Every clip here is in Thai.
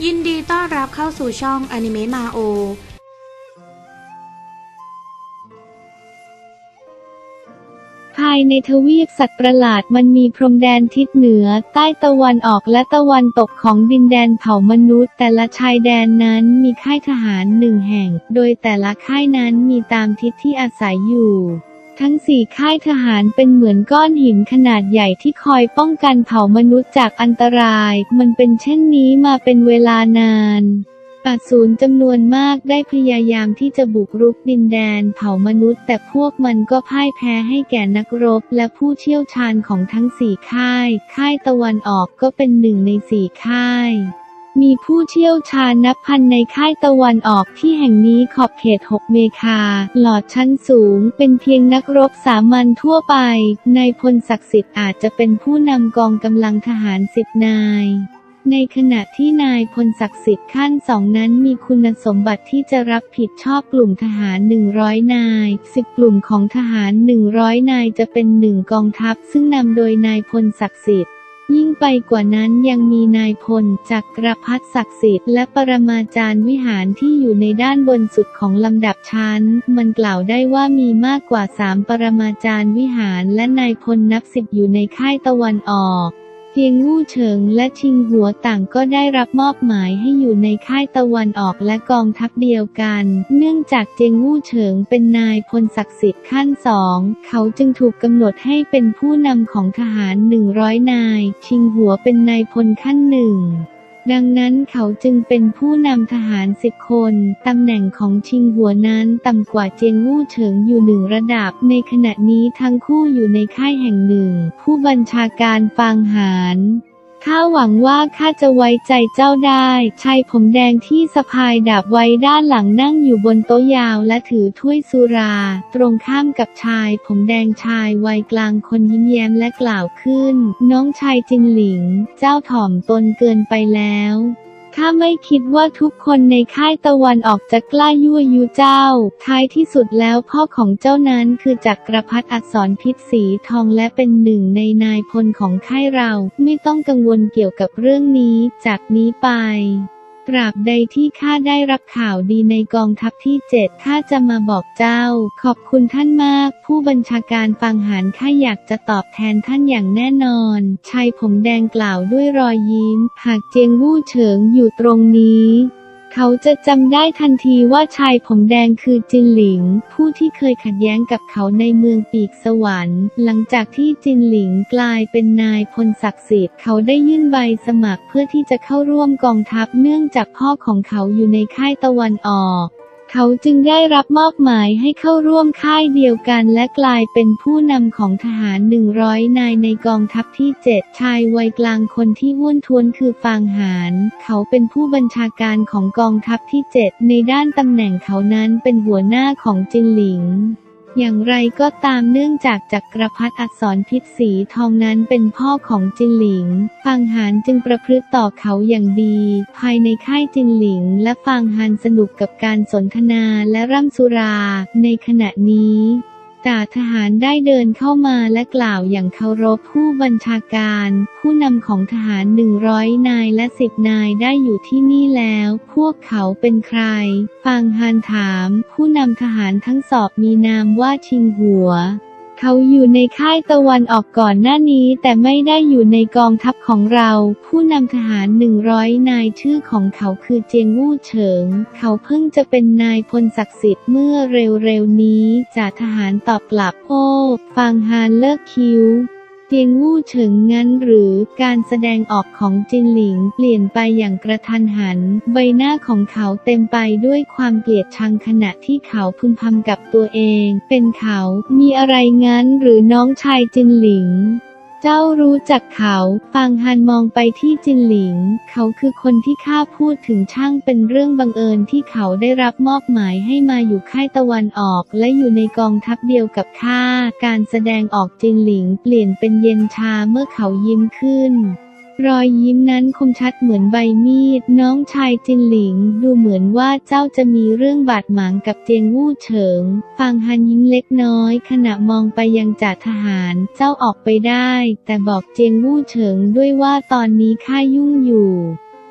ยินดีต้อนรับเข้าสู่ช่องอนิเมะมาโอภายในทวีปสัตว์ประหลาดมันมีพรมแดนทิศเหนือใต้ตะวันออกและตะวันตกของดินแดนเผ่ามนุษย์แต่ละชายแดนนั้นมีค่ายทหาร1 แห่งโดยแต่ละค่ายนั้นมีตามทิศที่อาศัยอยู่ทั้ง4 ค่ายทหารเป็นเหมือนก้อนหินขนาดใหญ่ที่คอยป้องกันเผ่ามนุษย์จากอันตรายมันเป็นเช่นนี้มาเป็นเวลานานอสูรจำนวนมากได้พยายามที่จะบุกรุกดินแดนเผ่ามนุษย์แต่พวกมันก็พ่ายแพ้ให้แก่นักรบและผู้เชี่ยวชาญของทั้ง4 ค่ายตะวันออกก็เป็น1 ใน 4 ค่ายมีผู้เชี่ยวชาญนับพันในค่ายตะวันออกที่แห่งนี้ขอบเขต6 เมคาหลอดชั้นสูงเป็นเพียงนักรบสามัญทั่วไปนายพลศักดิ์สิทธิ์อาจจะเป็นผู้นำกองกำลังทหาร10 นายในขณะที่นายพลศักดิ์สิทธิ์ขั้น2นั้นมีคุณสมบัติที่จะรับผิดชอบกลุ่มทหาร100 นาย10 กลุ่มของทหาร100 นายจะเป็น1 กองทัพซึ่งนำโดยนายพลศักดิ์สิทธิ์ยิ่งไปกว่านั้นยังมีนายพลจักรพรรดิศักดิ์สิทธิ์และปรมาจารย์วิหารที่อยู่ในด้านบนสุดของลำดับชั้นมันกล่าวได้ว่ามีมากกว่า3 ปรมาจารย์วิหารและนายพลนับ10อยู่ในค่ายตะวันออกเจียงวู่เฉิงและชิงหัวต่างก็ได้รับมอบหมายให้อยู่ในค่ายตะวันออกและกองทัพเดียวกันเนื่องจากเจียงวู่เฉิงเป็นนายพลศักดิ์สิทธิ์ขั้น2เขาจึงถูกกำหนดให้เป็นผู้นำของทหาร100 นายชิงหัวเป็นนายพลขั้น1ดังนั้นเขาจึงเป็นผู้นำทหาร10 คนตำแหน่งของชิงหัวนั้นต่ำกว่าเจียงวู่เฉิงอยู่1 ระดับในขณะนี้ทั้งคู่อยู่ในค่ายแห่งหนึ่งผู้บัญชาการฟางหารข้าหวังว่าข้าจะไว้ใจเจ้าได้ชายผมแดงที่สะพายดาบไว้ด้านหลังนั่งอยู่บนโต๊ะยาวและถือถ้วยสุราตรงข้ามกับชายผมแดงชายวัยกลางคนยิ้มแย้มและกล่าวขึ้นน้องชายจินหลิงเจ้าถ่อมตนเกินไปแล้วข้าไม่คิดว่าทุกคนในค่ายตะวันออกจะกล้ายั่วยุเจ้าท้ายที่สุดแล้วพ่อของเจ้านั้นคือจักรพรรดิอักษรพิษสีทองและเป็น1 ในนายพลของค่ายเราไม่ต้องกังวลเกี่ยวกับเรื่องนี้จากนี้ไปตราบใดที่ข้าได้รับข่าวดีในกองทัพที่7ข้าจะมาบอกเจ้าขอบคุณท่านมากผู้บัญชาการฟางหารข้าอยากจะตอบแทนท่านอย่างแน่นอนชายผมแดงกล่าวด้วยรอยยิ้มหากเจียงวู่เฉิงอยู่ตรงนี้เขาจะจำได้ทันทีว่าชายผมแดงคือจินหลิงผู้ที่เคยขัดแย้งกับเขาในเมืองปีกสวรรค์หลังจากที่จินหลิงกลายเป็นนายพลศักดิ์สิทธิ์เขาได้ยื่นใบสมัครเพื่อที่จะเข้าร่วมกองทัพเนื่องจากพ่อของเขาอยู่ในค่ายตะวันออกเขาจึงได้รับมอบหมายให้เข้าร่วมค่ายเดียวกันและกลายเป็นผู้นำของทหาร100 นายในกองทัพที่7ชายวัยกลางคนที่อ้วนท้วนคือฟางหารเขาเป็นผู้บัญชาการของกองทัพที่7ในด้านตำแหน่งเขานั้นเป็นหัวหน้าของจินหลิงอย่างไรก็ตามเนื่องจากจักรพรรดิอักษรพิษสีทองนั้นเป็นพ่อของจินหลิงฟางหานจึงประพฤติต่อเขาอย่างดีภายในค่ายจินหลิงและฟางหานสนุกกับการสนทนาและร่ำสุราในขณะนี้จ่าทหารได้เดินเข้ามาและกล่าวอย่างเคารพผู้บัญชาการผู้นำของทหาร100 นายและ10 นายได้อยู่ที่นี่แล้วพวกเขาเป็นใครฟางฮานถามผู้นำทหารทั้งสอบมีนามว่าชิงหัวเขาอยู่ในค่ายตะวันออกก่อนหน้านี้แต่ไม่ได้อยู่ในกองทัพของเราผู้นำทหาร100 นายชื่อของเขาคือเจียงวู่เฉิงเขาเพิ่งจะเป็นนายพลศักดิ์สิทธิ์เมื่อเร็วๆนี้จ่าทหารตอบกลับโอ้ฟางฮานเลิกคิ้วเจียงวู่เฉิงงั้นหรือการแสดงออกของจินหลิงเปลี่ยนไปอย่างกระทันหันใบหน้าของเขาเต็มไปด้วยความเกลียดชังขณะที่เขาพึมพำกับตัวเองเป็นเขามีอะไรงั้นหรือน้องชายจินหลิงเจ้ารู้จักเขาฟางฮันมองไปที่จินหลิงเขาคือคนที่ข้าพูดถึงช่างเป็นเรื่องบังเอิญที่เขาได้รับมอบหมายให้มาอยู่ค่ายตะวันออกและอยู่ในกองทัพเดียวกับข้าการแสดงออกจินหลิงเปลี่ยนเป็นเย็นชาเมื่อเขายิ้มขึ้นรอยยิ้มนั้นคมชัดเหมือนใบมีดน้องชายจินหลิงดูเหมือนว่าเจ้าจะมีเรื่องบาดหมางกับเจียงวู่เฉิงฟางฮันยิ้มเล็กน้อยขณะมองไปยังจ่าทหารเจ้าออกไปได้แต่บอกเจียงวู่เฉิงด้วยว่าตอนนี้ข้ายุ่งอยู่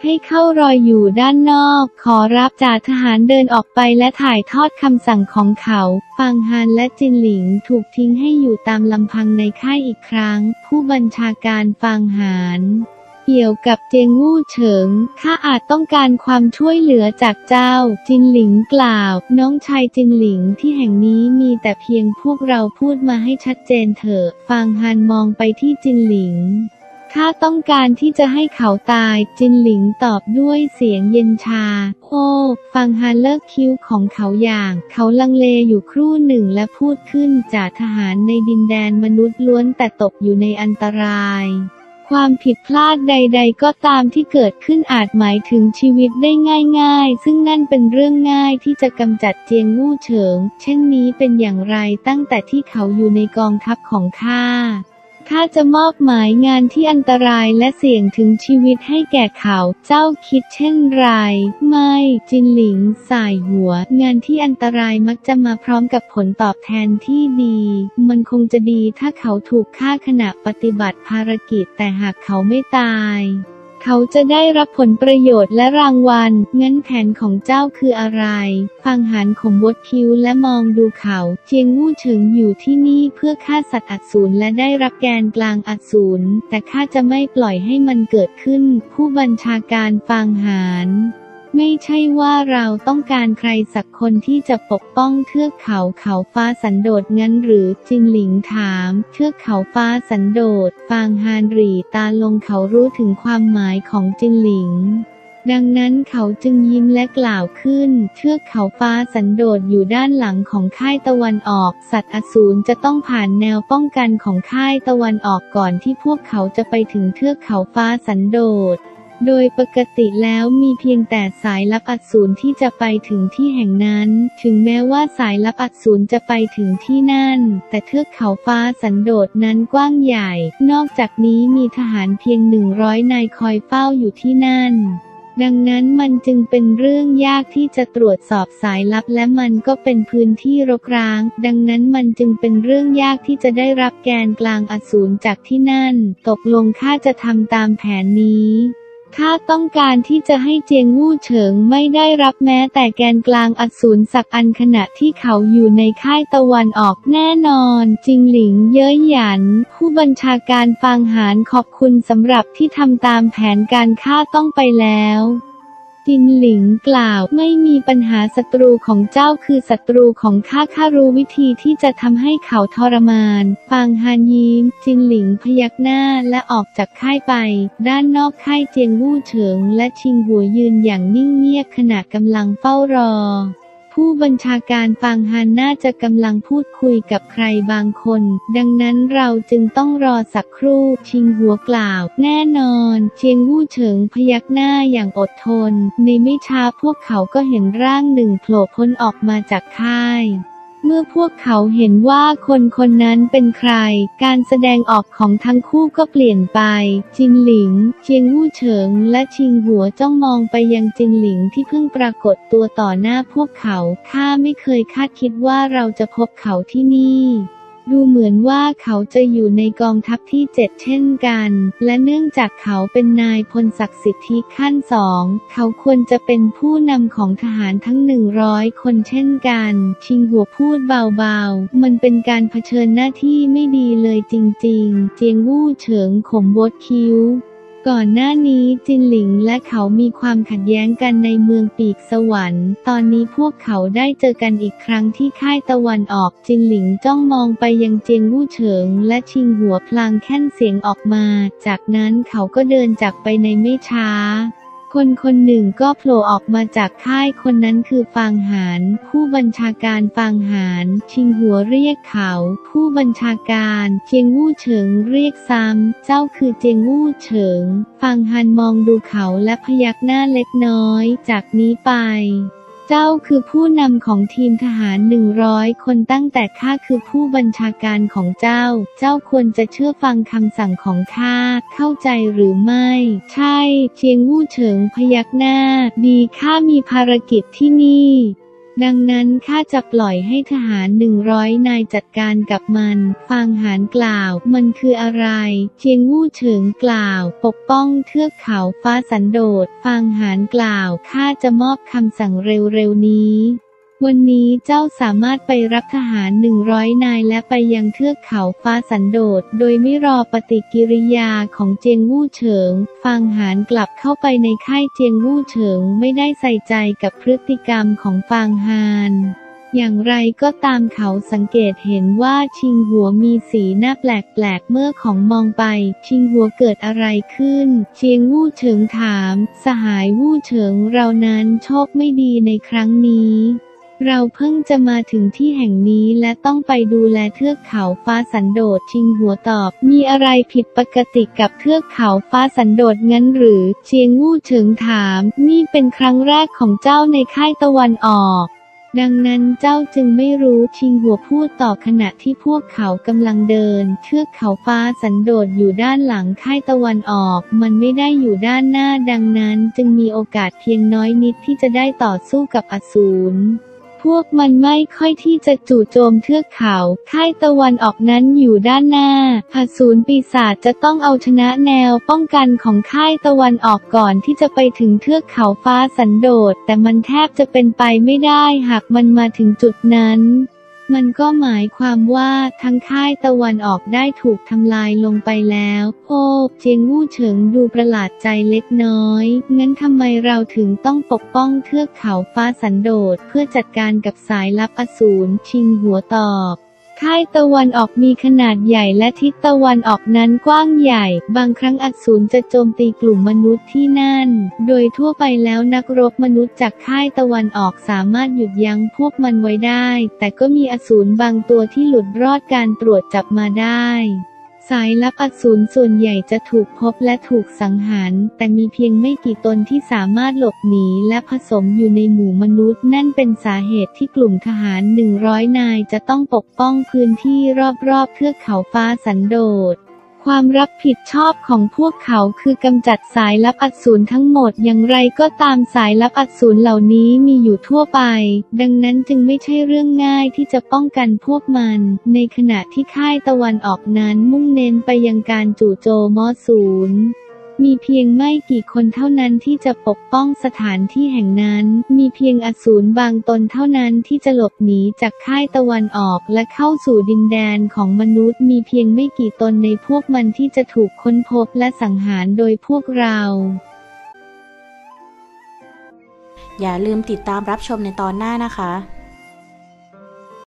ให้เข้ารออยู่ด้านนอกขอรับจ่าทหารเดินออกไปและถ่ายทอดคำสั่งของเขาฟางฮานและจินหลิงถูกทิ้งให้อยู่ตามลำพังในค่ายอีกครั้งผู้บัญชาการฟางฮานเกี่ยวกับเจงวู่เฉิงข้าอาจต้องการความช่วยเหลือจากเจ้าจินหลิงกล่าวน้องชายจินหลิงที่แห่งนี้มีแต่เพียงพวกเราพูดมาให้ชัดเจนเถอะฟางฮานมองไปที่จินหลิงข้าต้องการที่จะให้เขาตายจินหลิงตอบด้วยเสียงเย็นชาโอ้ฟางฮานเลิกคิ้วของเขาอย่างเขาลังเลอยู่ครู่หนึ่งและพูดขึ้นจากทหารในดินแดนมนุษย์ล้วนแต่ตกอยู่ในอันตรายความผิดพลาดใดๆก็ตามที่เกิดขึ้นอาจหมายถึงชีวิตได้ง่ายๆซึ่งนั่นเป็นเรื่องง่ายที่จะกำจัดเจียงวู่เฉิงเช่นนี้เป็นอย่างไรตั้งแต่ที่เขาอยู่ในกองทัพของข้าจะมอบหมายงานที่อันตรายและเสี่ยงถึงชีวิตให้แก่เขาเจ้าคิดเช่นไรไม่จินหลิงสายหัวงานที่อันตรายมักจะมาพร้อมกับผลตอบแทนที่ดีมันคงจะดีถ้าเขาถูกฆ่าขณะปฏิบัติภารกิจแต่หากเขาไม่ตายเขาจะได้รับผลประโยชน์และรางวัลงั้นแผนของเจ้าคืออะไรฟางฮานขมวดคิ้วและมองดูเขาเจียงวู่เฉิงอยู่ที่นี่เพื่อฆ่าสัตว์อสูรและได้รับแกนกลางอสูรแต่ข้าจะไม่ปล่อยให้มันเกิดขึ้นผู้บัญชาการฟางฮานไม่ใช่ว่าเราต้องการใครสักคนที่จะปกป้องเทือกเขาฟ้าสันโดษงั้นหรือจินหลิงถามเทือกเขาฟ้าสันโดษฟางฮานหรี่ตาลงเขารู้ถึงความหมายของจินหลิงดังนั้นเขาจึงยิ้มและกล่าวขึ้นเทือกเขาฟ้าสันโดษอยู่ด้านหลังของค่ายตะวันออกสัตว์อสูรจะต้องผ่านแนวป้องกันของค่ายตะวันออกก่อนที่พวกเขาจะไปถึงเทือกเขาฟ้าสันโดษโดยปกติแล้วมีเพียงแต่สายลับอสูรที่จะไปถึงที่แห่งนั้นถึงแม้ว่าสายลับอสูรจะไปถึงที่นั่นแต่เทือกเขาฟ้าสันโดษนั้นกว้างใหญ่นอกจากนี้มีทหารเพียง100 นายคอยเฝ้าอยู่ที่นั่นดังนั้นมันจึงเป็นเรื่องยากที่จะตรวจสอบสายลับและมันก็เป็นพื้นที่รกร้างดังนั้นมันจึงเป็นเรื่องยากที่จะได้รับแกนกลางอสูรจากที่นั่นตกลงข้าจะทำตามแผนนี้ข้าต้องการที่จะให้เจียงวู่เฉิงไม่ได้รับแม้แต่แกนกลางอสูรสักอันขณะที่เขาอยู่ในค่ายตะวันออกแน่นอนจิงหลิงเย้ยหยันผู้บัญชาการฟางฮานขอบคุณสำหรับที่ทำตามแผนการข้าต้องไปแล้วจินหลิงกล่าวไม่มีปัญหาศัตรูของเจ้าคือศัตรูของข้ารู้วิธีที่จะทำให้เขาทรมานฟางฮานยิ้มจินหลิงพยักหน้าและออกจากค่ายไปด้านนอกค่ายเจียงวู่เฉิงและชิงหัวยืนอย่างนิ่งเงียบขณะกำลังเฝ้ารอผู้บัญชาการฟางฮานน่าจะกำลังพูดคุยกับใครบางคนดังนั้นเราจึงต้องรอสักครู่ชิงหัวกล่าวแน่นอนเจียงวู่เฉิงพยักหน้าอย่างอดทนในไม่ช้าพวกเขาก็เห็นร่างหนึ่งโผล่พ้นออกมาจากค่ายเมื่อพวกเขาเห็นว่าคนนั้นเป็นใครการแสดงออกของทั้งคู่ก็เปลี่ยนไปจินหลิงเจียงวู่เฉิงและชิงหัวจ้องมองไปยังจินหลิงที่เพิ่งปรากฏตัวต่อหน้าพวกเขาข้าไม่เคยคาดคิดว่าเราจะพบเขาที่นี่ดูเหมือนว่าเขาจะอยู่ในกองทัพที่7เช่นกันและเนื่องจากเขาเป็นนายพลศักดิ์สิทธิขั้น2เขาควรจะเป็นผู้นำของทหารทั้ง100 คนเช่นกันชิงหัวพูดเบาๆมันเป็นการเผชิญหน้าที่ไม่ดีเลยจริงๆเจียงวู่เฉิงขมวดคิ้วก่อนหน้านี้จินหลิงและเขามีความขัดแย้งกันในเมืองปีกสวรรค์ตอนนี้พวกเขาได้เจอกันอีกครั้งที่ค่ายตะวันออกจินหลิงจ้องมองไปยังเจียงวู่เฉิงและชิงหัวพลางแค่นเสียงออกมาจากนั้นเขาก็เดินจากไปในไม่ช้าคนหนึ่งก็โผล่ออกมาจากค่ายคนนั้นคือฟางฮานผู้บัญชาการฟางฮานชิงหัวเรียกเขาผู้บัญชาการเจียงวู่เฉิงเรียกซ้ำเจ้าคือเจียงวู่เฉิงฟางฮานมองดูเขาและพยักหน้าเล็กน้อยจากนี้ไปเจ้าคือผู้นำของทีมทหาร100 คนตั้งแต่ข้าคือผู้บัญชาการของเจ้าควรจะเชื่อฟังคำสั่งของข้าเข้าใจหรือไม่ใช่เจียงวู่เฉิงพยักหน้าดีข้ามีภารกิจที่นี่ดังนั้นข้าจะปล่อยให้ทหาร100 นายจัดการกับมันฟางหานกล่าวมันคืออะไรเจียงวู่เฉิงกล่าวปกป้องเทือกเขาฟ้าสันโดษฟางหานกล่าวข้าจะมอบคำสั่งเร็วๆนี้วันนี้เจ้าสามารถไปรับทหาร100 นายและไปยังเทือกเขาฟ้าสันโดษโดยไม่รอปฏิกิริยาของเจียงวู่เฉิงฟางหานกลับเข้าไปในค่ายเจียงวู่เฉิงไม่ได้ใส่ใจกับพฤติกรรมของฟางหานอย่างไรก็ตามเขาสังเกตเห็นว่าชิงหัวมีสีหน้าแปลกๆเมื่อของมองไปชิงหัวเกิดอะไรขึ้นเจียงวู่เฉิงถามสหายวู่เฉิงเรานั้นโชคไม่ดีในครั้งนี้เราเพิ่งจะมาถึงที่แห่งนี้และต้องไปดูแลเทือกเขาฟ้าสันโดษชิงหัวตอบมีอะไรผิดปกติกับเทือกเขาฟ้าสันโดษงั้นหรือเจียงวู่เฉิงถามนี่เป็นครั้งแรกของเจ้าในค่ายตะวันออกดังนั้นเจ้าจึงไม่รู้ชิงหัวพูดต่อขณะที่พวกเขากำลังเดินเทือกเขาฟ้าสันโดษอยู่ด้านหลังค่ายตะวันออกมันไม่ได้อยู่ด้านหน้าดังนั้นจึงมีโอกาสเพียงน้อยนิดที่จะได้ต่อสู้กับอสูรพวกมันไม่ค่อยที่จะจู่โจมเทือกเขาค่ายตะวันออกนั้นอยู่ด้านหน้าอสูรปีศาจจะต้องเอาชนะแนวป้องกันของค่ายตะวันออกก่อนที่จะไปถึงเทือกเขาฟ้าสันโดษแต่มันแทบจะเป็นไปไม่ได้หากมันมาถึงจุดนั้นมันก็หมายความว่าทั้งค่ายตะวันออกได้ถูกทำลายลงไปแล้วโอ้เจียงวู่เฉิงดูประหลาดใจเล็กน้อยงั้นทำไมเราถึงต้องปกป้องเทือกเขาฟ้าสันโดษเพื่อจัดการกับสายลับอสูรชิงหัวตอบค่ายตะวันออกมีขนาดใหญ่และทิศตะวันออกนั้นกว้างใหญ่บางครั้งอสูรจะโจมตีกลุ่มมนุษย์ที่นั่นโดยทั่วไปแล้วนักรบมนุษย์จากค่ายตะวันออกสามารถหยุดยั้งพวกมันไว้ได้แต่ก็มีอสูรบางตัวที่หลุดรอดการตรวจจับมาได้สายลับอสูรส่วนใหญ่จะถูกพบและถูกสังหารแต่มีเพียงไม่กี่ตนที่สามารถหลบหนีและผสมอยู่ในหมู่มนุษย์นั่นเป็นสาเหตุที่กลุ่มทหาร100 นายจะต้องปกป้องพื้นที่รอบๆเทือกเขาฟ้าสันโดษความรับผิดชอบของพวกเขาคือกำจัดสายลับอสูรทั้งหมดอย่างไรก็ตามสายลับอสูรเหล่านี้มีอยู่ทั่วไปดังนั้นจึงไม่ใช่เรื่องง่ายที่จะป้องกันพวกมันในขณะที่ค่ายตะวันออกนั้นมุ่งเน้นไปยังการจู่โจมอสูรมีเพียงไม่กี่คนเท่านั้นที่จะปกป้องสถานที่แห่งนั้นมีเพียงอสูรบางตนเท่านั้นที่จะหลบหนีจากค่ายตะวันออกและเข้าสู่ดินแดนของมนุษย์มีเพียงไม่กี่ตนในพวกมันที่จะถูกค้นพบและสังหารโดยพวกเราอย่าลืมติดตามรับชมในตอนหน้านะคะ